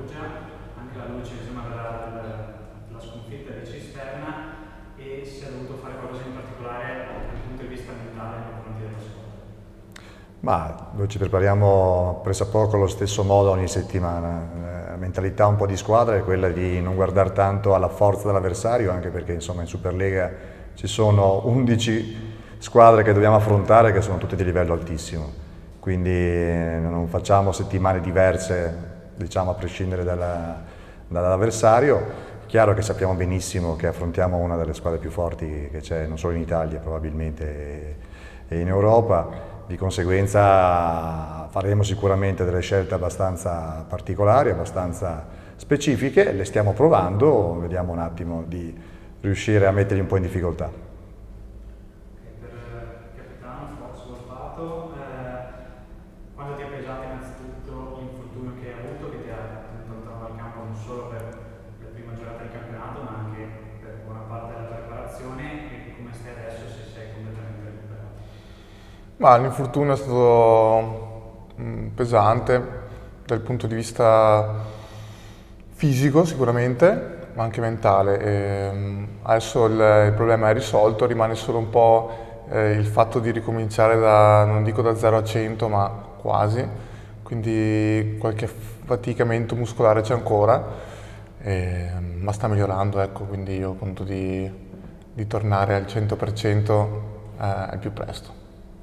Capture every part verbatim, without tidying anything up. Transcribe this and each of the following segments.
Perugia, anche alla luce insomma, della, della, della sconfitta di Cisterna, e se ha dovuto fare qualcosa in particolare dal punto di vista mentale nei confronti della squadra. Ma noi ci prepariamo pressappoco allo stesso modo ogni settimana. La mentalità un po' di squadra è quella di non guardare tanto alla forza dell'avversario, anche perché insomma in Superlega ci sono undici squadre che dobbiamo affrontare che sono tutte di livello altissimo, quindi non facciamo settimane diverse, diciamo, a prescindere dalla, dall'avversario. Chiaro che sappiamo benissimo che affrontiamo una delle squadre più forti che c'è non solo in Italia probabilmente e in Europa. Di conseguenza faremo sicuramente delle scelte abbastanza particolari, abbastanza specifiche, le stiamo provando, vediamo un attimo di riuscire a metterli un po' in difficoltà. Per il capitano Svolpato, eh, quando ti ha pesato innanzitutto l'infortunio che hai avuto, che ti ha tenuto lontano dal campo non solo per la prima giornata del campionato, ma anche per buona parte della preparazione, e come stai adesso, se sei completamente recuperato? Ma l'infortunio è stato mh, pesante dal punto di vista fisico sicuramente, ma anche mentale. E, mh, adesso il, il problema è risolto, rimane solo un po' eh, il fatto di ricominciare da, non dico da zero a cento, ma quasi, quindi qualche faticamento muscolare c'è ancora, e, ma sta migliorando, ecco, quindi io conto di, di tornare al cento per cento eh, al più presto.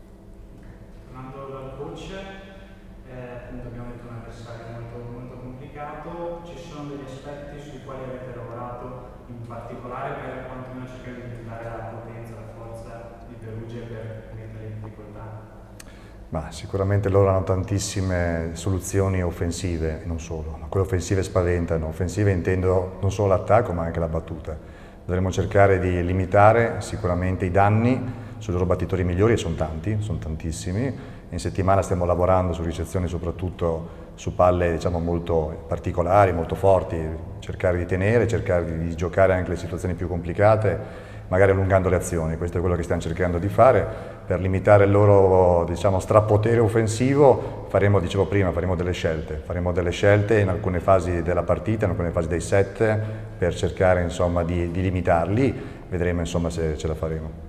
Ma sicuramente loro hanno tantissime soluzioni offensive, non solo, ma quelle offensive spaventano. Offensive intendo non solo l'attacco ma anche la battuta. Dovremmo cercare di limitare sicuramente i danni sui loro battitori migliori, e sono tanti, sono tantissimi. In settimana stiamo lavorando su ricezioni soprattutto su palle, diciamo, molto particolari, molto forti, cercare di tenere, cercare di giocare anche le situazioni più complicate, magari allungando le azioni. Questo è quello che stiamo cercando di fare. Per limitare il loro, diciamo, strapotere offensivo faremo, dicevo prima, faremo delle scelte. Faremo delle scelte in alcune fasi della partita, in alcune fasi dei set, per cercare insomma, di, di limitarli. Vedremo insomma, se ce la faremo.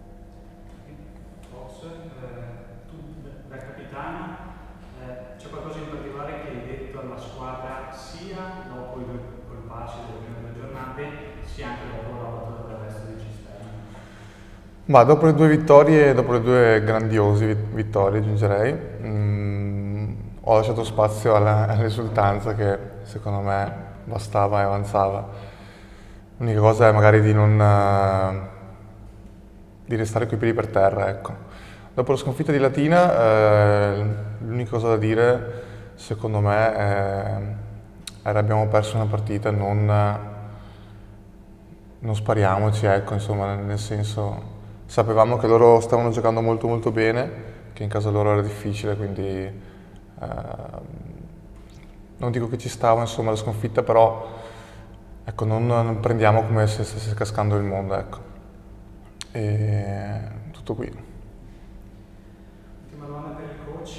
Ma dopo le due vittorie, dopo le due grandiose vittorie aggiungerei, mh, ho lasciato spazio alla, all'esultanza che secondo me bastava e avanzava. L'unica cosa è magari di non uh, di restare coi piedi per terra, ecco. Dopo la sconfitta di Latina, eh, l'unica cosa da dire secondo me è che abbiamo perso una partita, non, non spariamoci, ecco, insomma, nel senso. Sapevamo che loro stavano giocando molto molto bene, che in casa loro era difficile, quindi eh, non dico che ci stava insomma la sconfitta, però ecco, non, non prendiamo come se stesse cascando il mondo, ecco. E tutto qui. Ultima domanda per il coach.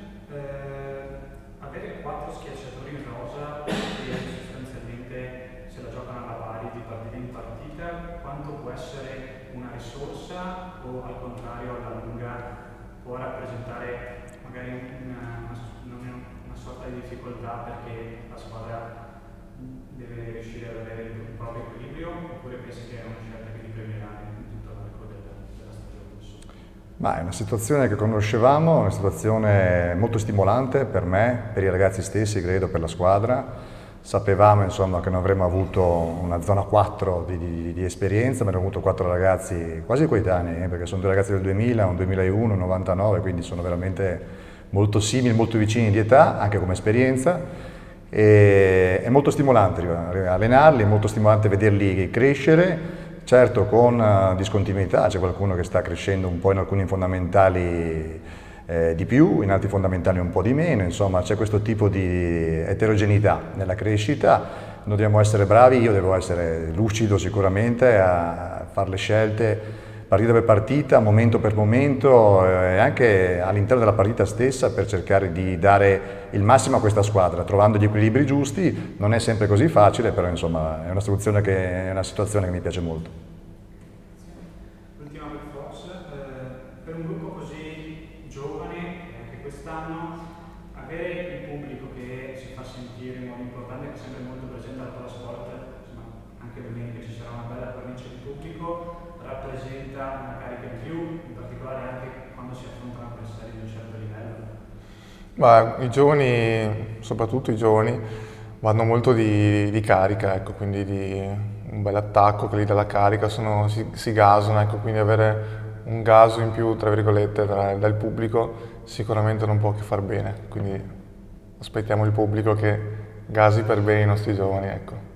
Eh, avere quattro schiacciatori in rosa che sostanzialmente se la giocano alla pari di partita in partita, quanto può essere una risorsa o al contrario alla lunga può rappresentare magari una, una, una sorta di difficoltà perché la squadra deve riuscire ad avere il proprio equilibrio, oppure pensi che è una scelta che ti premierà in tutto l'arco della, della stagione? Ma è una situazione che conoscevamo, una situazione molto stimolante per me, per i ragazzi stessi, credo, per la squadra. Sapevamo insomma, che non avremmo avuto una zona quattro di, di, di esperienza, ma avremmo avuto quattro ragazzi quasi coetanei, eh, perché sono due ragazzi del duemila, un duemilauno, un novantanove, quindi sono veramente molto simili, molto vicini di età, anche come esperienza. E, è molto stimolante allenarli, è molto stimolante vederli crescere, certo con uh, discontinuità, c'è qualcuno che sta crescendo un po' in alcuni fondamentali Eh, di più, in altri fondamentali un po' di meno, insomma c'è questo tipo di eterogeneità nella crescita. Noi dobbiamo essere bravi, io devo essere lucido sicuramente a fare le scelte partita per partita, momento per momento e eh, anche all'interno della partita stessa per cercare di dare il massimo a questa squadra, trovando gli equilibri giusti. Non è sempre così facile, però insomma è una situazione che, è una situazione che mi piace molto. L'ultima per Fox, eh, per un gruppo così giovane, anche quest'anno, avere il pubblico che si fa sentire in modo importante, che è sempre molto presente al Palasport, insomma, anche domenica ci sarà una bella cornice di pubblico, rappresenta una carica in più, in particolare anche quando si affrontano avversari di un certo livello. Ma i giovani, soprattutto i giovani, vanno molto di, di carica, ecco, quindi di un bel attacco che gli dà la carica, sono, si, si gasano, ecco, quindi avere un gaso in più, tra virgolette, tra, dal pubblico sicuramente non può che far bene, quindi aspettiamo il pubblico che gasi per bene i nostri giovani, ecco.